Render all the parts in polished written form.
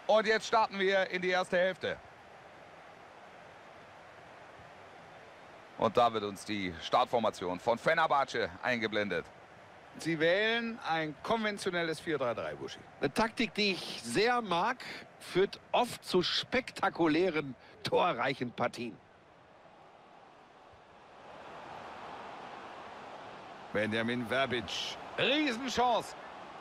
Und jetzt starten wir in die erste Hälfte. Und da wird uns die Startformation von Fenerbahce eingeblendet. Sie wählen ein konventionelles 4-3-3, Buschi. Eine Taktik, die ich sehr mag, führt oft zu spektakulären, torreichen Partien. Benjamin Verbic. Riesenchance.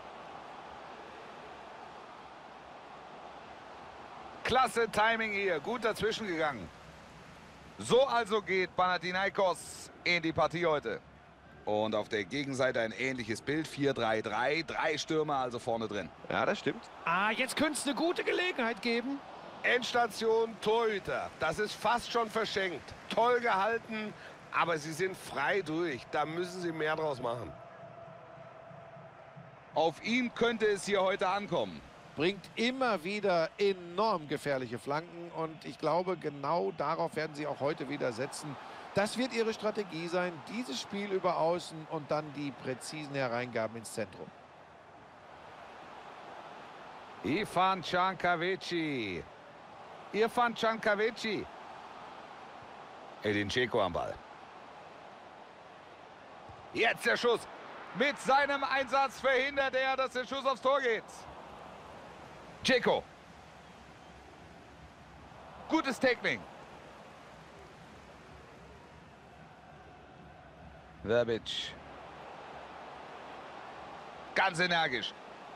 Klasse Timing hier. Gut dazwischen gegangen. So also geht Panathinaikos in die Partie heute. Und auf der Gegenseite ein ähnliches Bild. 4-3-3. 3 Stürmer also vorne drin. Ja, das stimmt. Jetzt könnte es eine gute Gelegenheit geben. Endstation Torhüter. Das ist fast schon verschenkt. Toll gehalten, aber sie sind frei durch. Da müssen sie mehr draus machen. Auf ihn könnte es hier heute ankommen. Bringt immer wieder enorm gefährliche Flanken und ich glaube, genau darauf werden sie auch heute wieder setzen. Das wird ihre Strategie sein, dieses Spiel über Außen und dann die präzisen Hereingaben ins Zentrum. Irfan Cankaveci. Edin Dzeko am Ball. Jetzt der Schuss. Mit seinem Einsatz verhindert er, dass der Schuss aufs Tor geht. Dzeko. Gutes Tackling. Verbic. Ganz energisch.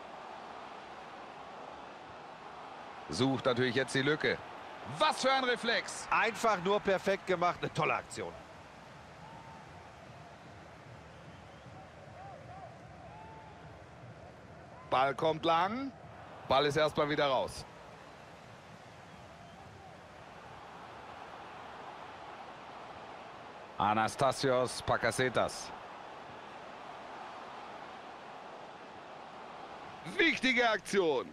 Sucht natürlich jetzt die Lücke. Was für ein Reflex. Einfach nur perfekt gemacht, eine tolle Aktion. Ball kommt lang. Ball ist erstmal wieder raus. Anastasios Pacasetas. Wichtige Aktion.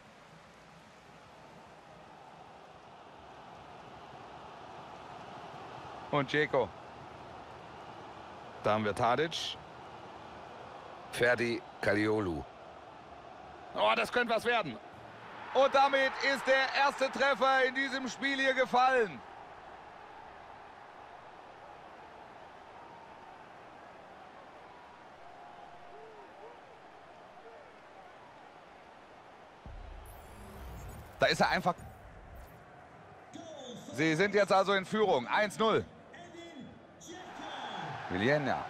Und Dzeko. Da haben wir Tadic. Ferdi Kaliolu. Oh, das könnte was werden. Und damit ist der erste Treffer in diesem Spiel hier gefallen. Da ist er einfach. Sie sind jetzt also in Führung. 1-0. Vilhena.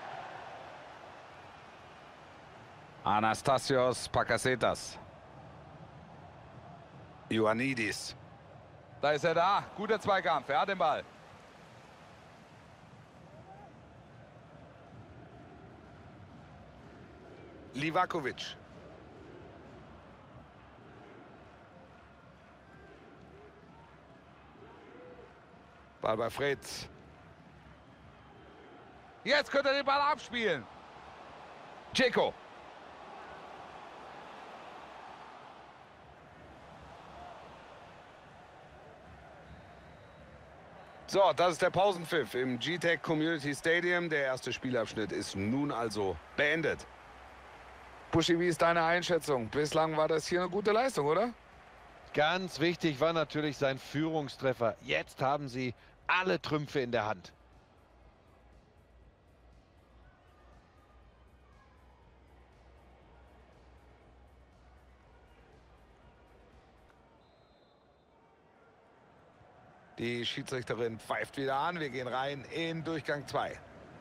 Anastasios Pacasetas. Ioannidis. Da ist er da. Guter Zweikampf. Er hat den Ball. Livakovic. Ball bei Fritz. Jetzt könnte er den Ball abspielen. Dzeko. So, das ist der Pausenpfiff im G-Tech Community Stadium. Der erste Spielabschnitt ist nun also beendet. Buschi, wie ist deine Einschätzung? Bislang war das hier eine gute Leistung, oder? Ganz wichtig war natürlich sein Führungstreffer. Jetzt haben sie alle Trümpfe in der Hand. Die Schiedsrichterin pfeift wieder an. Wir gehen rein in Durchgang 2.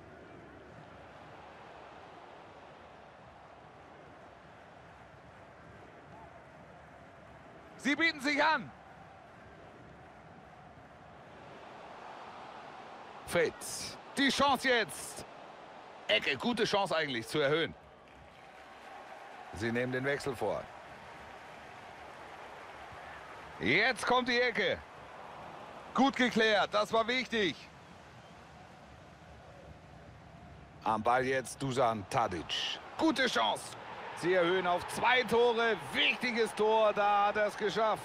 Sie bieten sich an. Fritz. Die Chance jetzt. Ecke, gute Chance eigentlich zu erhöhen. Sie nehmen den Wechsel vor. Jetzt kommt die Ecke. Gut geklärt, das war wichtig. Am Ball jetzt Dusan Tadic. Gute Chance. Sie erhöhen auf 2 Tore. Wichtiges Tor, da hat er es geschafft.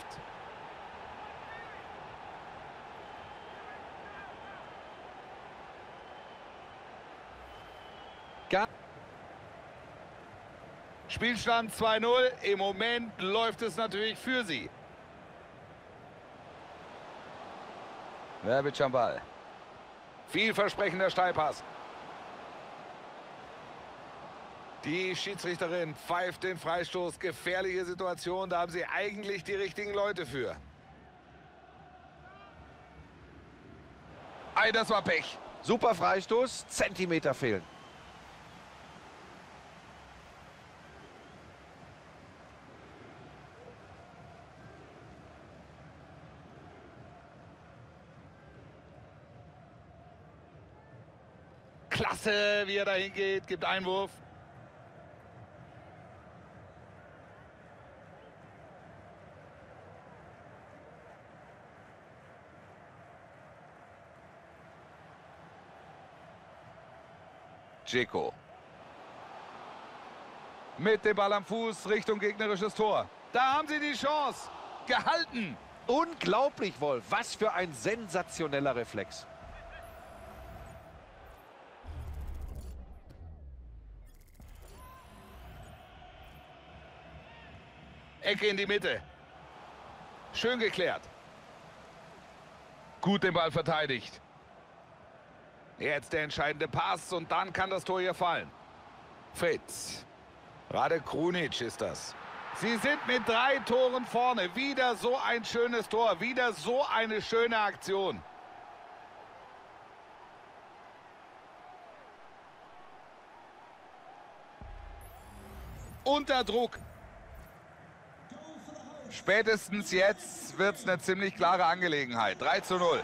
Spielstand 2-0. Im Moment läuft es natürlich für sie. Verbic am Ball. Vielversprechender Steilpass. Die Schiedsrichterin pfeift den Freistoß. Gefährliche Situation, da haben sie eigentlich die richtigen Leute für. Ei, das war Pech. Super Freistoß, Zentimeter fehlen. Klasse, wie er da hingeht, gibt Einwurf. Dzeko. Mit dem Ball am Fuß Richtung gegnerisches Tor. Da haben sie die Chance. Gehalten. Unglaublich, Wolf. Was für ein sensationeller Reflex. Ecke in die Mitte. Schön geklärt. Gut den Ball verteidigt. Jetzt der entscheidende Pass und dann kann das Tor hier fallen. Fritz. Rade Krunic ist das. Sie sind mit 3 Toren vorne. Wieder so ein schönes Tor. Wieder so eine schöne Aktion. Unter Druck. Spätestens jetzt wird es eine ziemlich klare Angelegenheit. 3:0.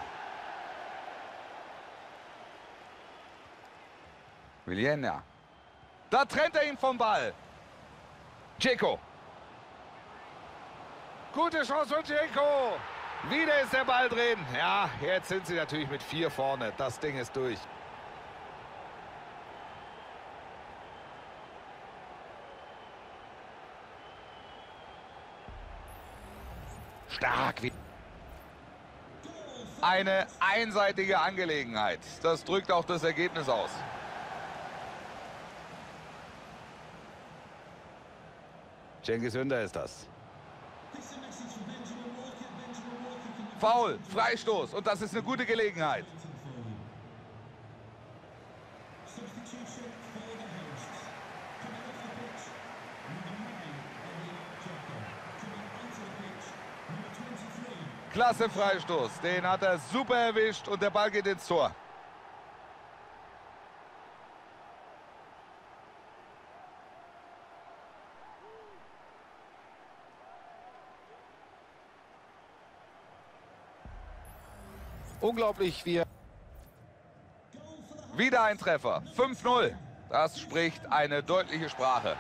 Vilhena. Da trennt er ihn vom Ball. Dzeko. Gute Chance von Dzeko. Wieder ist der Ball drin. Ja, jetzt sind sie natürlich mit 4 vorne. Das Ding ist durch. Stark. Eine einseitige Angelegenheit. Das drückt auch das Ergebnis aus. Cengiz Ünder ist das. Foul, Freistoß und das ist eine gute Gelegenheit. Klasse Freistoß, den hat er super erwischt und der Ball geht ins Tor. Unglaublich, wie er... Wieder ein Treffer, 5:0. Das spricht eine deutliche Sprache.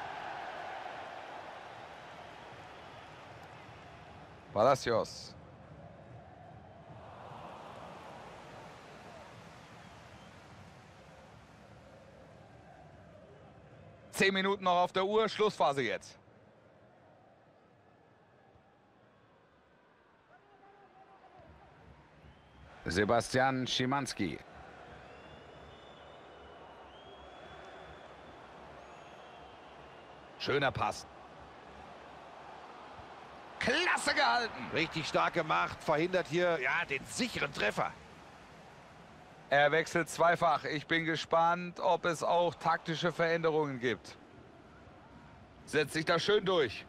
Palacios. Zehn Minuten noch auf der Uhr, Schlussphase jetzt. Sebastian Szymanski. Schöner Pass. Klasse gehalten. Richtig stark gemacht, verhindert hier ja den sicheren Treffer. Er wechselt zweifach. Ich bin gespannt, ob es auch taktische Veränderungen gibt. Setzt sich da schön durch.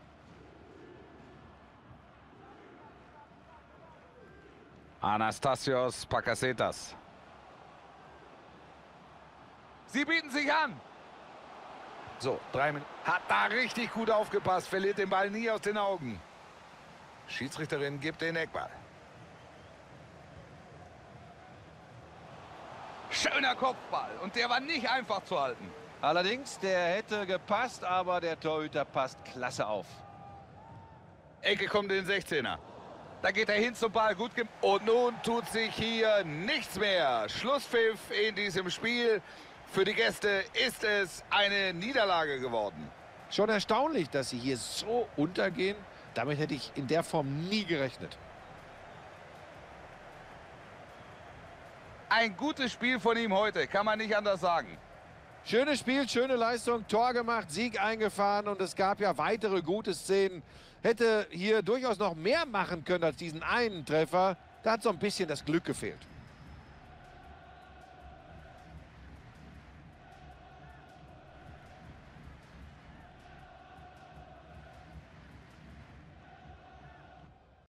Anastasios Pakasetas. Sie bieten sich an. So, 3 Minuten. Hat da richtig gut aufgepasst, verliert den Ball nie aus den Augen. Schiedsrichterin gibt den Eckball. Schöner Kopfball und der war nicht einfach zu halten. Allerdings, der hätte gepasst, aber der Torhüter passt klasse auf. Ecke kommt in den 16er. Da geht er hin zum Ball, gut gemacht. Und nun tut sich hier nichts mehr. Schlusspfiff in diesem Spiel. Für die Gäste ist es eine Niederlage geworden. Schon erstaunlich, dass sie hier so untergehen. Damit hätte ich in der Form nie gerechnet. Ein gutes Spiel von ihm heute, kann man nicht anders sagen. Schönes Spiel, schöne Leistung, Tor gemacht, Sieg eingefahren und es gab ja weitere gute Szenen. Hätte hier durchaus noch mehr machen können als diesen einen Treffer. Da hat so ein bisschen das Glück gefehlt.